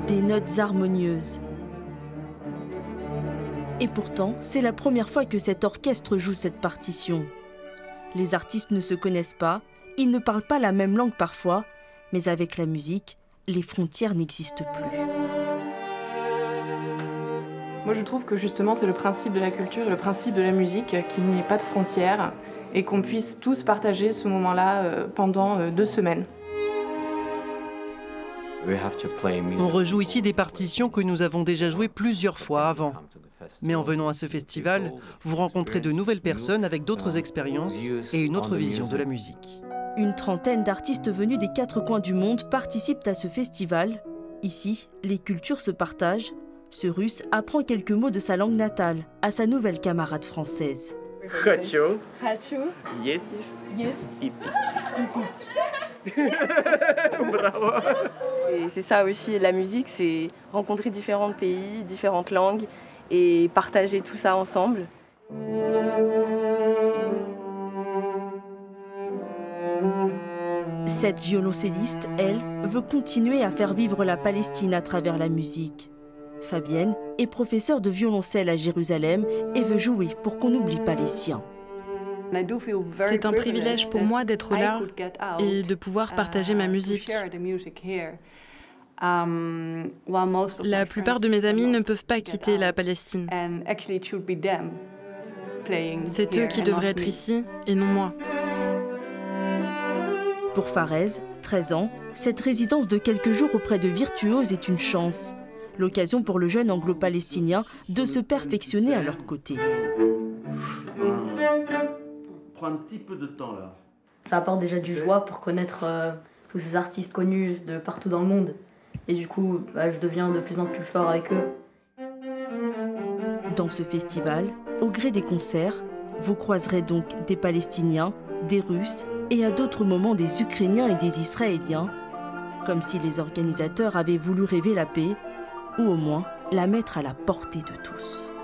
des notes harmonieuses. Et pourtant, c'est la première fois que cet orchestre joue cette partition. Les artistes ne se connaissent pas, ils ne parlent pas la même langue parfois, mais avec la musique, les frontières n'existent plus. Moi je trouve que justement c'est le principe de la culture et le principe de la musique, qu'il n'y ait pas de frontières et qu'on puisse tous partager ce moment-là pendant 2 semaines. On rejoue ici des partitions que nous avons déjà jouées plusieurs fois avant. Mais en venant à ce festival, vous rencontrez de nouvelles personnes avec d'autres expériences et une autre vision de la musique. Une trentaine d'artistes venus des 4 coins du monde participent à ce festival. Ici, les cultures se partagent. Ce Russe apprend quelques mots de sa langue natale à sa nouvelle camarade française. Хочу. Есть. И пить. Bravo. Et c'est ça aussi, la musique, c'est rencontrer différents pays, différentes langues et partager tout ça ensemble. Cette violoncelliste, elle, veut continuer à faire vivre la Palestine à travers la musique. Fabienne est professeure de violoncelle à Jérusalem et veut jouer pour qu'on n'oublie pas les siens. C'est un privilège pour moi d'être là et de pouvoir partager ma musique. La plupart de mes amis ne peuvent pas quitter la Palestine. C'est eux qui devraient être ici et non moi. Pour Farez, 13 ans, cette résidence de quelques jours auprès de virtuoses est une chance. L'occasion pour le jeune anglo-palestinien de se perfectionner à leur côté. Prends un petit peu de temps là. Ça apporte déjà du joie pour connaître tous ces artistes connus de partout dans le monde. Et du coup, je deviens de plus en plus fort avec eux. Dans ce festival, au gré des concerts, vous croiserez donc des Palestiniens, des Russes et à d'autres moments des Ukrainiens et des Israéliens, comme si les organisateurs avaient voulu rêver la paix, ou au moins la mettre à la portée de tous.